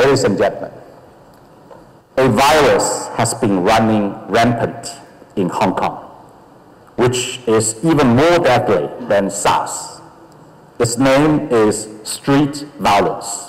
Ladies and gentlemen, a virus has been running rampant in Hong Kong, which is even more deadly than SARS. Its name is street violence.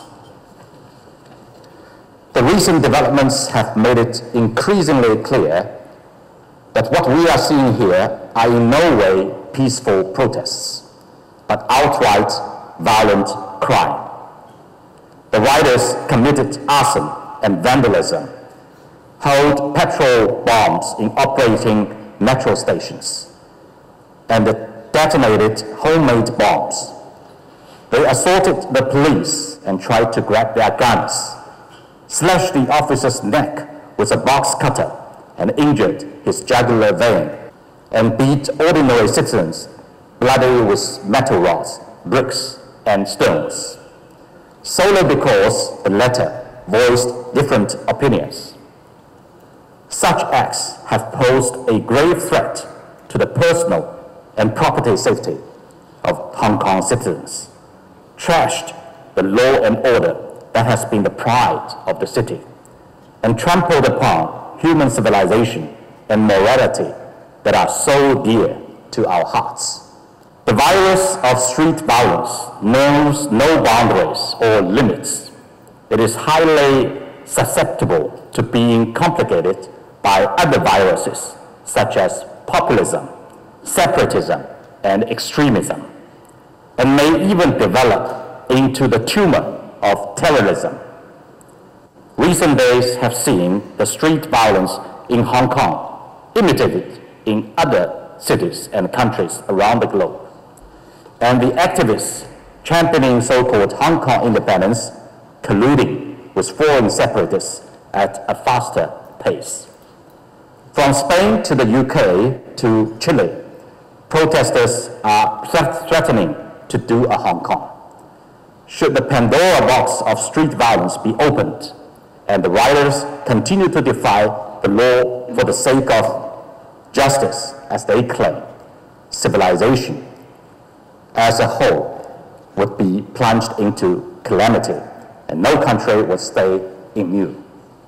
The recent developments have made it increasingly clear that what we are seeing here are in no way peaceful protests, but outright violent crime. The rioters committed arson and vandalism, hurled petrol bombs in operating metro stations, and detonated homemade bombs. They assaulted the police and tried to grab their guns, slashed the officer's neck with a box cutter and injured his jugular vein, and beat ordinary citizens bloody with metal rods, bricks, and stones, solely because the latter voiced different opinions. Such acts have posed a grave threat to the personal and property safety of Hong Kong citizens, trashed the law and order that has been the pride of the city, and trampled upon human civilization and morality that are so dear to our hearts. The virus of street violence knows no boundaries or limits. It is highly susceptible to being complicated by other viruses such as populism, separatism, and extremism, and may even develop into the tumor of terrorism. Recent days have seen the street violence in Hong Kong imitated in other cities and countries around the globe, and the activists championing so-called Hong Kong independence colluding with foreign separatists at a faster pace. From Spain to the UK to Chile, protesters are threatening to do a Hong Kong. Should the Pandora box of street violence be opened and the rioters continue to defy the law for the sake of justice, as they claim, civilization as a whole would be plunged into calamity, and no country would stay immune.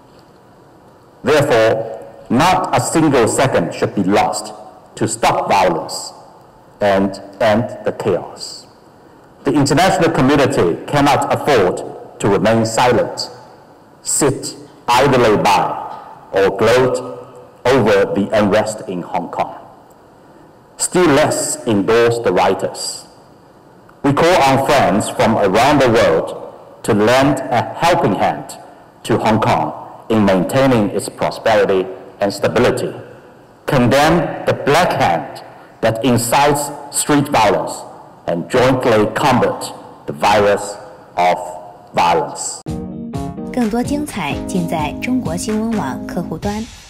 Therefore, not a single second should be lost to stop violence and end the chaos. The international community cannot afford to remain silent, sit idly by, or gloat over the unrest in Hong Kong. Still less endorse the rioters. We call on friends from around the world to lend a helping hand to Hong Kong in maintaining its prosperity and stability, condemn the black hand that incites street violence, and jointly combat the virus of violence. 更多精彩尽在中国新闻网客户端。